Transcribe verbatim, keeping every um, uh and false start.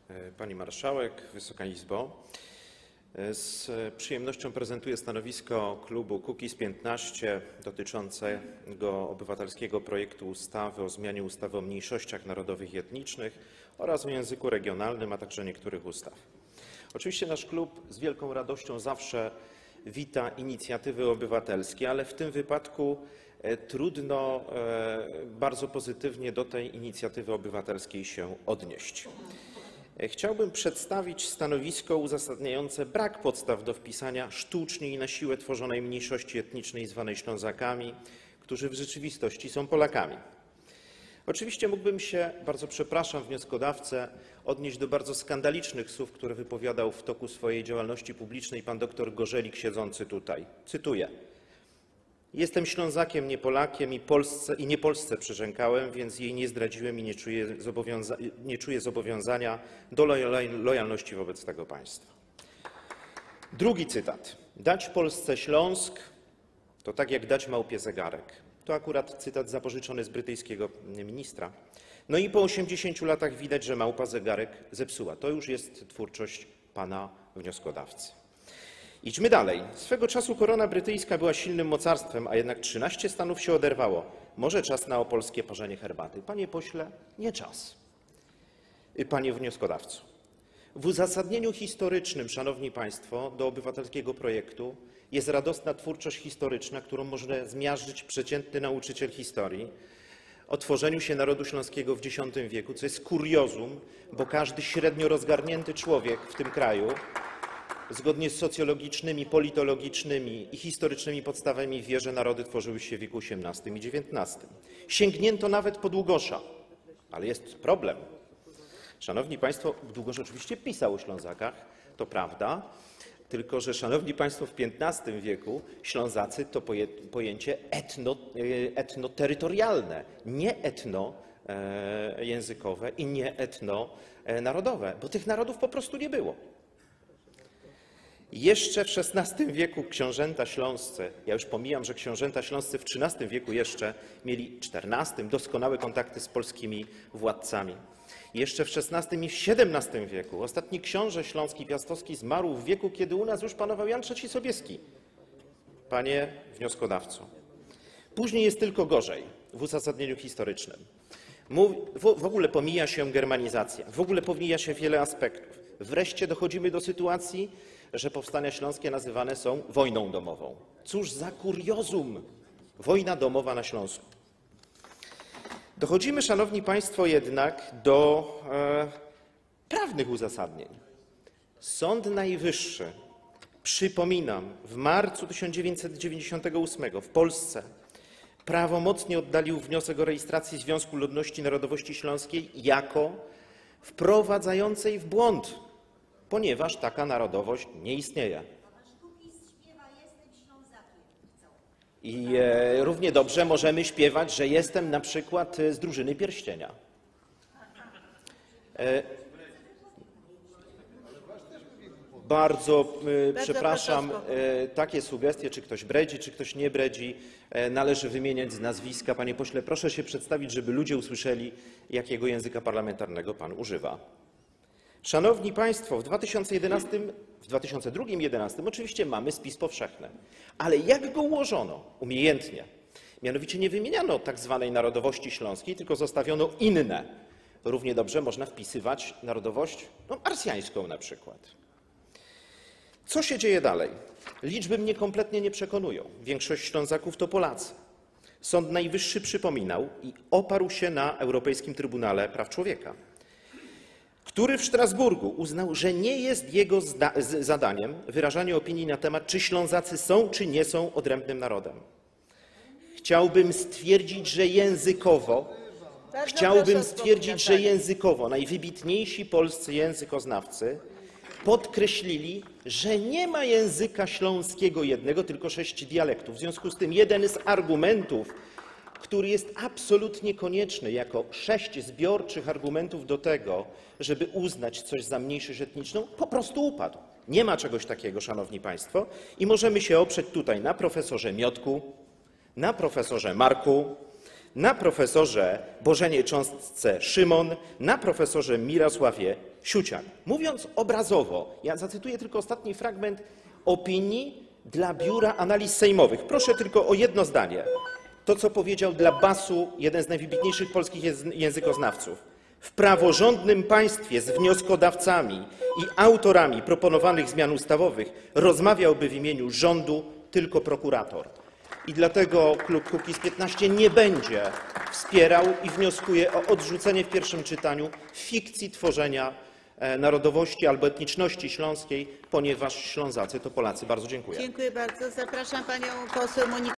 Pani Marszałek, Wysoka Izbo, z przyjemnością prezentuję stanowisko klubu Kukiz piętnaście dotyczącego obywatelskiego projektu ustawy o zmianie ustawy o mniejszościach narodowych i etnicznych oraz o języku regionalnym, a także niektórych ustaw. Oczywiście nasz klub z wielką radością zawsze wita inicjatywy obywatelskie, ale w tym wypadku trudno bardzo pozytywnie do tej inicjatywy obywatelskiej się odnieść. Chciałbym przedstawić stanowisko uzasadniające brak podstaw do wpisania sztucznie i na siłę tworzonej mniejszości etnicznej zwanej Ślązakami, którzy w rzeczywistości są Polakami. Oczywiście mógłbym się, bardzo przepraszam wnioskodawcę, odnieść do bardzo skandalicznych słów, które wypowiadał w toku swojej działalności publicznej pan doktor Gorzelik siedzący tutaj. Cytuję: jestem Ślązakiem, nie Polakiem i, Polsce, i nie Polsce przyrzekałem, więc jej nie zdradziłem i nie czuję, zobowiąza nie czuję zobowiązania do lojalności wobec tego państwa. Drugi cytat. Dać Polsce Śląsk to tak jak dać małpie zegarek. To akurat cytat zapożyczony z brytyjskiego ministra. No i po osiemdziesięciu latach widać, że małpa zegarek zepsuła. To już jest twórczość pana wnioskodawcy. Idźmy dalej. Swego czasu korona brytyjska była silnym mocarstwem, a jednak trzynaście stanów się oderwało. Może czas na opolskie parzenie herbaty? Panie pośle, nie czas. Panie wnioskodawco, w uzasadnieniu historycznym, szanowni państwo, do obywatelskiego projektu jest radosna twórczość historyczna, którą może zmiażdżyć przeciętny nauczyciel historii, o tworzeniu się narodu śląskiego w dziesiątym wieku, co jest kuriozum, bo każdy średnio rozgarnięty człowiek w tym kraju, zgodnie z socjologicznymi, politologicznymi i historycznymi podstawami wie, że narody tworzyły się w wieku osiemnastym i dziewiętnastym. Sięgnięto nawet po Długosza, ale jest problem. Szanowni państwo, Długosz oczywiście pisał o Ślązakach, to prawda, tylko że, szanowni państwo, w piętnastym wieku Ślązacy to pojęcie etno, etnoterytorialne, nie etnojęzykowe i nie etnonarodowe, bo tych narodów po prostu nie było. Jeszcze w szesnastym wieku książęta śląscy, ja już pomijam, że książęta śląscy w trzynastym wieku jeszcze mieli, czternastym, doskonałe kontakty z polskimi władcami. Jeszcze w szesnastym i w siedemnastym wieku ostatni książę śląski Piastowski zmarł w wieku, kiedy u nas już panował Jan trzeci Sobieski. Panie wnioskodawco, później jest tylko gorzej w uzasadnieniu historycznym. W ogóle pomija się germanizację, w ogóle pomija się wiele aspektów. Wreszcie dochodzimy do sytuacji, że powstania śląskie nazywane są wojną domową. Cóż za kuriozum! Wojna domowa na Śląsku. Dochodzimy, szanowni państwo, jednak do e, prawnych uzasadnień. Sąd Najwyższy, przypominam, w marcu tysiąc dziewięćset dziewięćdziesiątego ósmego w Polsce prawomocnie oddalił wniosek o rejestracji Związku Ludności Narodowości Śląskiej jako wprowadzającej w błąd, ponieważ taka narodowość nie istnieje. I e, równie dobrze możemy śpiewać, że jestem na przykład z drużyny Pierścienia. E, bardzo e, przepraszam, e, takie sugestie, czy ktoś bredzi, czy ktoś nie bredzi, e, należy wymieniać z nazwiska. Panie pośle, proszę się przedstawić, żeby ludzie usłyszeli, jakiego języka parlamentarnego pan używa. Szanowni państwo, w dwa tysiące jedenastym, w dwa tysiące drugim i dwa tysiące jedenastym oczywiście mamy spis powszechny, ale jak go ułożono? Umiejętnie. Mianowicie nie wymieniano tak zwanej narodowości śląskiej, tylko zostawiono inne. Równie dobrze można wpisywać narodowość no, arsjańską na przykład. Co się dzieje dalej? Liczby mnie kompletnie nie przekonują. Większość Ślązaków to Polacy. Sąd Najwyższy przypominał i oparł się na Europejskim Trybunale Praw Człowieka, który w Strasburgu uznał, że nie jest jego zadaniem wyrażanie opinii na temat, czy Ślązacy są, czy nie są odrębnym narodem. Chciałbym stwierdzić, że językowo, chciałbym stwierdzić, że językowo najwybitniejsi polscy językoznawcy podkreślili, że nie ma języka śląskiego jednego, tylko sześć dialektów. W związku z tym jeden z argumentów, który jest absolutnie konieczny jako sześć zbiorczych argumentów do tego, żeby uznać coś za mniejszość etniczną, po prostu upadł. Nie ma czegoś takiego, szanowni państwo, i możemy się oprzeć tutaj na profesorze Miotku, na profesorze Marku, na profesorze Bożenie Cząstce Szymon, na profesorze Mirosławie Siuciak. Mówiąc obrazowo, ja zacytuję tylko ostatni fragment opinii dla Biura Analiz Sejmowych. Proszę tylko o jedno zdanie. To, co powiedział dla Basu jeden z najwybitniejszych polskich językoznawców. W praworządnym państwie z wnioskodawcami i autorami proponowanych zmian ustawowych rozmawiałby w imieniu rządu tylko prokurator. I dlatego klub Kukiz piętnaście nie będzie wspierał i wnioskuje o odrzucenie w pierwszym czytaniu fikcji tworzenia narodowości albo etniczności śląskiej, ponieważ Ślązacy to Polacy. Bardzo dziękuję. Dziękuję bardzo. Zapraszam panią poseł Monikę